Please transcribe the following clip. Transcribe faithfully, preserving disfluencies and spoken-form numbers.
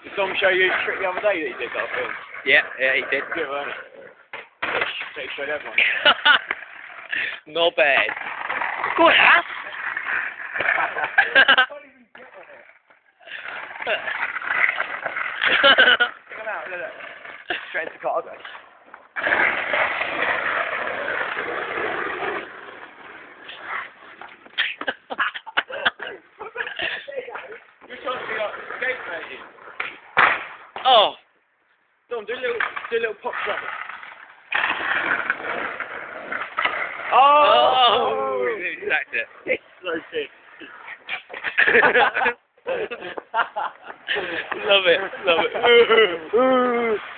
Did Dom show you a trick the other day that he did that film? Yeah, yeah, he did. Good, wasn't it? He showed everyone. Not bad. Go on, Ass. Come out, look, look. Straight into cargo. You're trying to be like skate mating. Oh. Dom, do a little, do a little pop shot. Oh! Oh! He sacked it. It's so sick. Love it, love it.